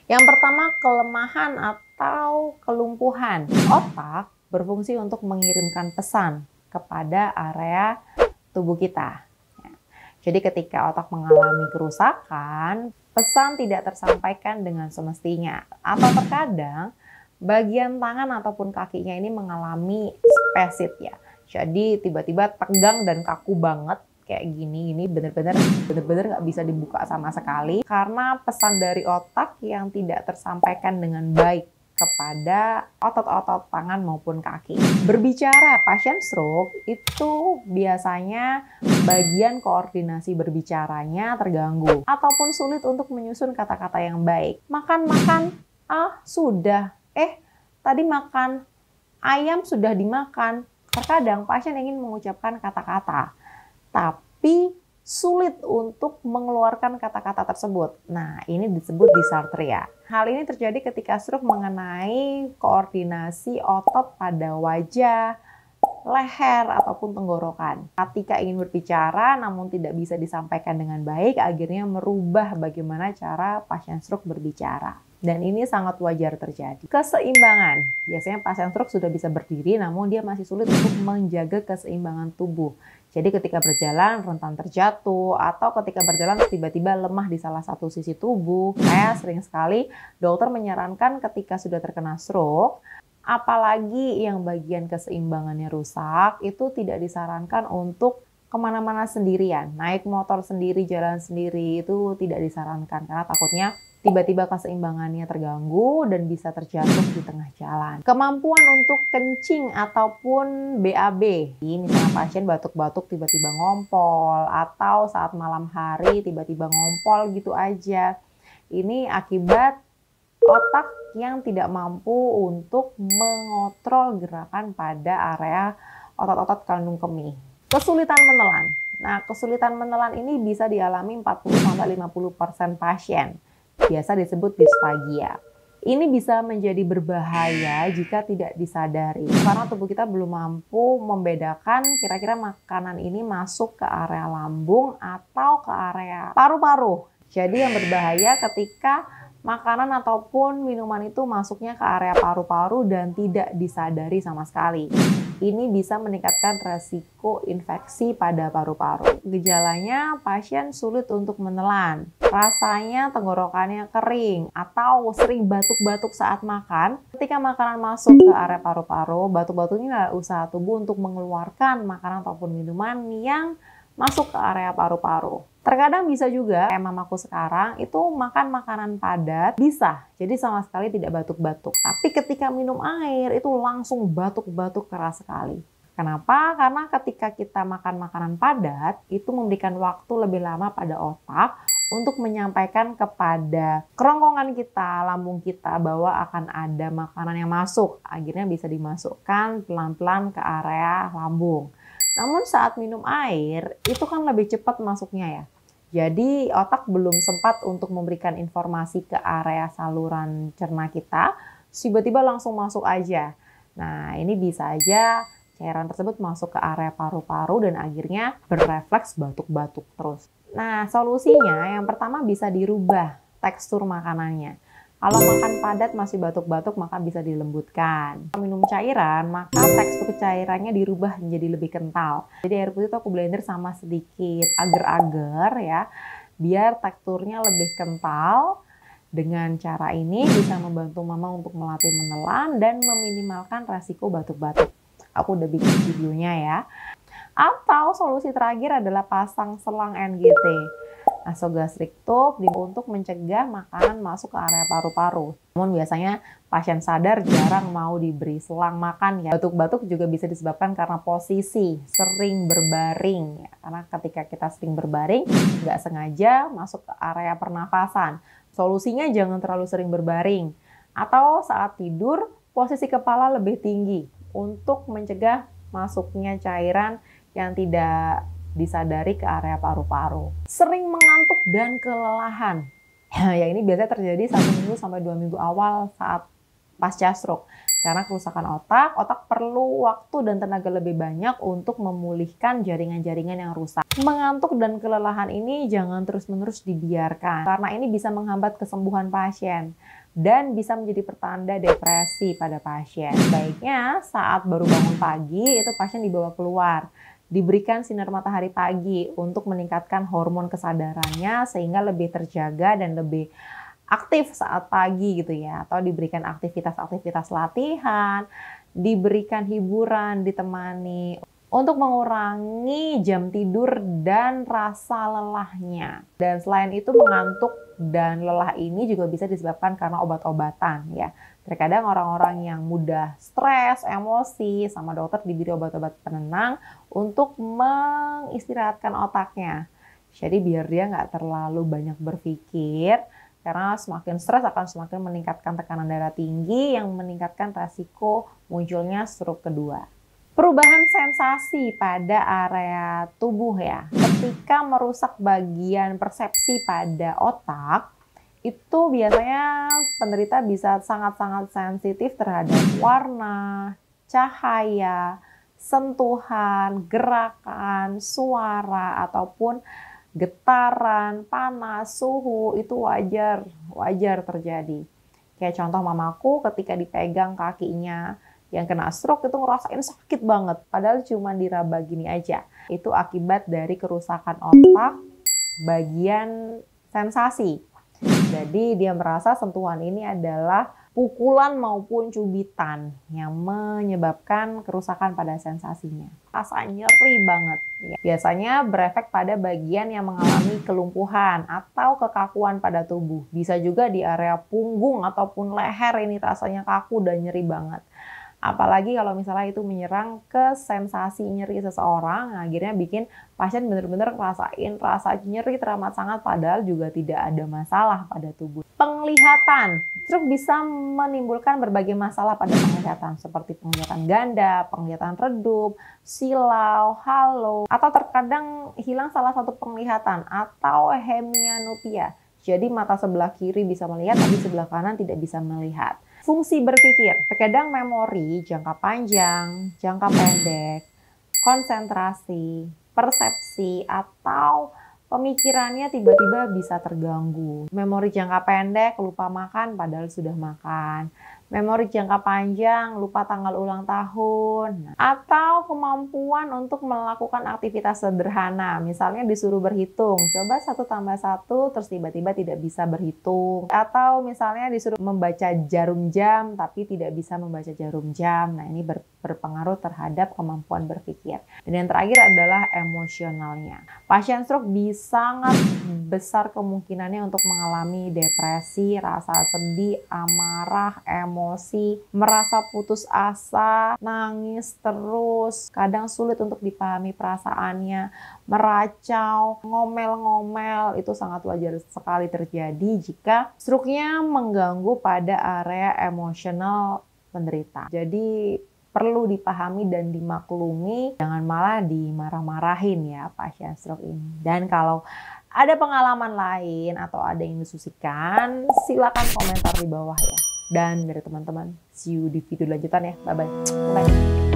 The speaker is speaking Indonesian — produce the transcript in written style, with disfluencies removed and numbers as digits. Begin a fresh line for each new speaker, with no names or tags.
Yang pertama, kelemahan atau kelumpuhan. Otak berfungsi untuk mengirimkan pesan kepada area tubuh kita. Jadi ketika otak mengalami kerusakan, pesan tidak tersampaikan dengan semestinya. Atau terkadang bagian tangan ataupun kakinya ini mengalami spastik ya. Jadi tiba-tiba tegang dan kaku banget kayak gini. Ini benar-benar nggak bisa dibuka sama sekali karena pesan dari otak yang tidak tersampaikan dengan baik kepada otot-otot tangan maupun kaki. Berbicara, pasien stroke itu biasanya bagian koordinasi berbicaranya terganggu ataupun sulit untuk menyusun kata-kata yang baik. Makan-makan, sudah. Tadi makan, ayam sudah dimakan. Terkadang pasien ingin mengucapkan kata-kata, tapi sulit untuk mengeluarkan kata-kata tersebut. Nah, ini disebut dysarthria. Hal ini terjadi ketika stroke mengenai koordinasi otot pada wajah, leher, ataupun tenggorokan. Ketika ingin berbicara namun tidak bisa disampaikan dengan baik, akhirnya merubah bagaimana cara pasien stroke berbicara. Dan ini sangat wajar terjadi. Keseimbangan. Biasanya pasien stroke sudah bisa berdiri namun dia masih sulit untuk menjaga keseimbangan tubuh. Jadi ketika berjalan rentan terjatuh atau ketika berjalan tiba-tiba lemah di salah satu sisi tubuh. Sering sekali dokter menyarankan ketika sudah terkena stroke, apalagi yang bagian keseimbangannya rusak, itu tidak disarankan untuk kemana-mana sendirian. Naik motor sendiri, jalan sendiri itu tidak disarankan karena takutnya tiba-tiba keseimbangannya terganggu dan bisa terjatuh di tengah jalan. Kemampuan untuk kencing ataupun BAB. Misalnya pasien batuk-batuk tiba-tiba ngompol atau saat malam hari tiba-tiba ngompol gitu aja. Ini akibat otak yang tidak mampu untuk mengontrol gerakan pada area otot-otot kandung kemih. Kesulitan menelan. Nah, kesulitan menelan ini bisa dialami 40-50% pasien. Biasa disebut disfagia. Ini bisa menjadi berbahaya jika tidak disadari. Karena tubuh kita belum mampu membedakan kira-kira makanan ini masuk ke area lambung atau ke area paru-paru. Jadi yang berbahaya ketika makanan ataupun minuman itu masuknya ke area paru-paru dan tidak disadari sama sekali. Ini bisa meningkatkan resiko infeksi pada paru-paru. Gejalanya, pasien sulit untuk menelan. Rasanya tenggorokannya kering atau sering batuk-batuk saat makan. Ketika makanan masuk ke area paru-paru, batuk-batuk ini adalah usaha tubuh untuk mengeluarkan makanan ataupun minuman yang masuk ke area paru-paru. Terkadang bisa juga, kayak mamaku sekarang, itu makan makanan padat, bisa. Jadi sama sekali tidak batuk-batuk. Tapi ketika minum air, itu langsung batuk-batuk keras sekali. Kenapa? Karena ketika kita makan makanan padat, itu memberikan waktu lebih lama pada otak untuk menyampaikan kepada kerongkongan kita, lambung kita, bahwa akan ada makanan yang masuk. Akhirnya bisa dimasukkan pelan-pelan ke area lambung. Namun saat minum air, itu kan lebih cepat masuknya ya. Jadi otak belum sempat untuk memberikan informasi ke area saluran cerna kita, tiba-tiba langsung masuk aja. Nah, ini bisa aja cairan tersebut masuk ke area paru-paru dan akhirnya berrefleks batuk-batuk terus. Nah, solusinya yang pertama bisa dirubah tekstur makanannya. Kalau makan padat masih batuk-batuk maka bisa dilembutkan. Kalau minum cairan maka tekstur cairannya dirubah menjadi lebih kental. Jadi air putih itu aku blender sama sedikit agar-agar ya, biar teksturnya lebih kental. Dengan cara ini bisa membantu mama untuk melatih menelan dan meminimalkan resiko batuk-batuk. Aku udah bikin videonya ya. Atau solusi terakhir adalah pasang selang NGT. Nasogastric tube untuk mencegah makanan masuk ke area paru-paru. Namun biasanya pasien sadar jarang mau diberi selang makan ya. Batuk-batuk juga bisa disebabkan karena posisi sering berbaring ya. Karena ketika kita sering berbaring nggak sengaja masuk ke area pernafasan. Solusinya jangan terlalu sering berbaring. Atau saat tidur posisi kepala lebih tinggi untuk mencegah masuknya cairan yang tidak disadari ke area paru-paru. Sering mengantuk dan kelelahan. Ya ini biasanya terjadi 1 minggu sampai 2 minggu awal saat pasca stroke. Karena kerusakan otak perlu waktu dan tenaga lebih banyak untuk memulihkan jaringan-jaringan yang rusak. Mengantuk dan kelelahan ini jangan terus-menerus dibiarkan, karena ini bisa menghambat kesembuhan pasien. dan bisa menjadi pertanda depresi pada pasien. Baiknya saat baru bangun pagi itu pasien dibawa keluar, diberikan sinar matahari pagi untuk meningkatkan hormon kesadarannya sehingga lebih terjaga dan lebih aktif saat pagi gitu ya, atau diberikan aktivitas-aktivitas latihan, diberikan hiburan, ditemani untuk mengurangi jam tidur dan rasa lelahnya. Dan selain itu mengantuk dan lelah ini juga bisa disebabkan karena obat-obatan ya. Terkadang orang-orang yang mudah stres, emosi, sama dokter diberi obat-obat penenang untuk mengistirahatkan otaknya. Jadi biar dia nggak terlalu banyak berpikir, karena semakin stres akan semakin meningkatkan tekanan darah tinggi yang meningkatkan resiko munculnya stroke kedua. Perubahan sensasi pada area tubuh ya, ketika merusak bagian persepsi pada otak, itu biasanya penderita bisa sangat-sangat sensitif terhadap warna, cahaya, sentuhan, gerakan, suara, ataupun getaran, panas, suhu itu wajar terjadi. Kayak contoh mamaku ketika dipegang kakinya yang kena stroke itu ngerasain sakit banget, padahal cuma diraba gini aja. Itu akibat dari kerusakan otak bagian sensasi. Jadi dia merasa sentuhan ini adalah pukulan maupun cubitan yang menyebabkan kerusakan pada sensasinya. Rasa nyeri banget. Biasanya berefek pada bagian yang mengalami kelumpuhan atau kekakuan pada tubuh. Bisa juga di area punggung ataupun leher ini rasanya kaku dan nyeri banget. Apalagi kalau misalnya itu menyerang ke sensasi nyeri seseorang, akhirnya bikin pasien benar-benar ngerasain rasa nyeri teramat sangat padahal juga tidak ada masalah pada tubuh. Penglihatan, stroke bisa menimbulkan berbagai masalah pada penglihatan seperti penglihatan ganda, penglihatan redup, silau, halo, atau terkadang hilang salah satu penglihatan atau hemianopia. Jadi mata sebelah kiri bisa melihat tapi sebelah kanan tidak bisa melihat. Fungsi berpikir, terkadang memori jangka panjang, jangka pendek, konsentrasi, persepsi, atau pemikirannya tiba-tiba bisa terganggu. Memori jangka pendek, lupa makan padahal sudah makan. Memori jangka panjang, lupa tanggal ulang tahun. Atau kemampuan untuk melakukan aktivitas sederhana. Misalnya disuruh berhitung, coba 1 tambah 1 terus tiba-tiba tidak bisa berhitung. Atau misalnya disuruh membaca jarum jam tapi tidak bisa membaca jarum jam. Nah ini berpengaruh terhadap kemampuan berpikir. Dan yang terakhir adalah emosionalnya. Pasien stroke sangat besar kemungkinannya untuk mengalami depresi, rasa sedih, amarah, emosi, merasa putus asa, nangis terus, kadang sulit untuk dipahami perasaannya, meracau, ngomel-ngomel, itu sangat wajar sekali terjadi jika stroke-nya mengganggu pada area emosional penderita. Jadi perlu dipahami dan dimaklumi, jangan malah dimarah-marahin ya pasien stroke ini. Dan kalau ada pengalaman lain atau ada yang disusikan, silakan komentar di bawah ya. Dan dari teman-teman, see you di video lanjutan ya. Bye-bye.